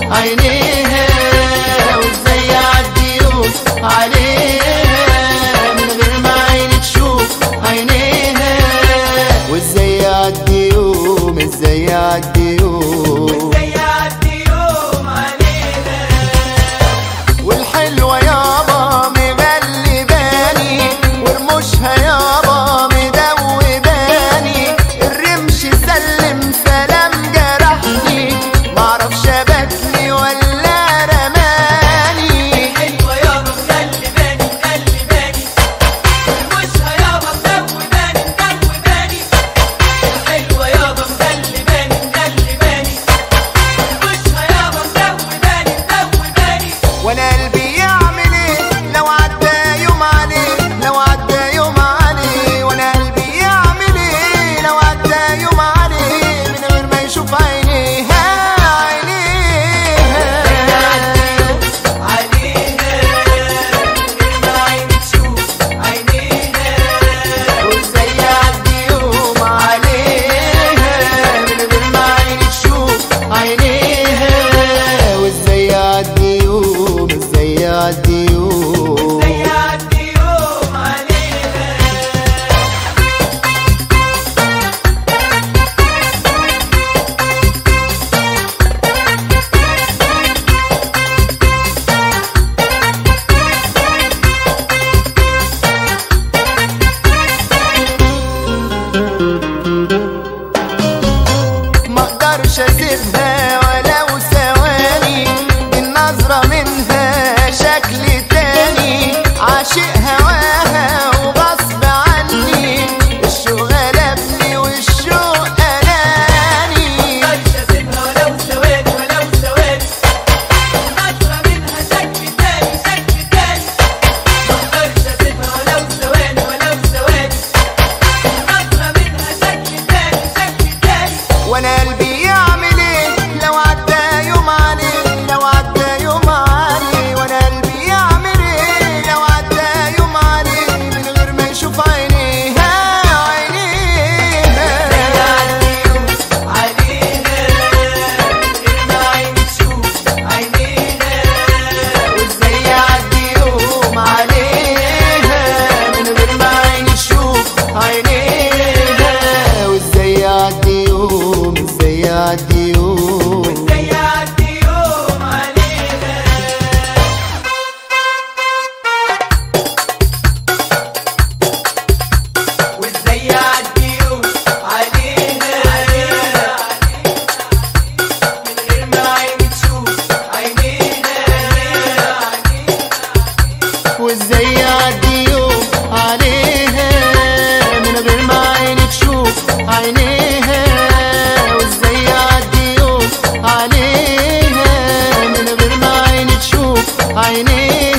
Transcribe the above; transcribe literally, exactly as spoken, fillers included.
عينيها، وازاي يعدي يوم عليها من غير ما عيني تشوف عينيها، وازاي يعدي يوم، ازاي يعدي يوم، ازاي يعدي يوم علينا. والحلوة يابا مغلباني ورموشها يابا مدوباني، الرمش سلم سلام جرحني معرفش بكني ولا رماني. الحلوة يابا مغلباني مغلباني ورموشها يابا مدوباني مدوباني، الحلوة يابا مغلباني مغلباني ورموشها يابا مدوباني مدوباني. وانا قلبي يعمل ايه لو عدى يوم عليه، لو عدى يوم عليه، وانا قلبي يعمل ايه لو عدى يوم عليه من غير ما يشوف عينيها عينيها. علينا من غير ما عيني تشوف عينيها، وازاي يعدي يوم عليها من غير ما عيني تشوف عينيها، وازاي يعدي يوم، ازاي يعدي يوم. ازاي يعدي يوم علينا. ما اقدرش اسيبها ولو ثواني، النظرة منها شكل تاني، عاشق هواها وغصب عني، الشوق غلبني والشوق اناني. مقدرش اسيبها ولو ثواني ولو ثواني، نظرة منها شكل تاني شكل تاني، مقدرش اسيبها ولو ثواني ولو ثواني، نظرة منها شكل تاني شكل تاني. وانا قلبي يعمل ايه لو عدى يوم عليه، لو عدى يوم عليه، وانا قلبي يعمل ايه لو عدى يوم عليه من غير ما يشوف عينيها عينيها. يعدي يوم علينا من غير ما عيني تشوف عينينا، وازاي يعدي يوم عليها من غير ما عيني تشوف عينيها، وازاي يعدي يوم، ازاي يعدي يوم. ازاي يعدي يوم علينا. وازاي يعدي يوم علينا من غير ما عيني تشوف عينينا، وازاي يعدي يوم عليها من غير ما عيني تشوف عينيها، وازاي يعدي يوم عليها من غير ما عيني تشوف عينيها.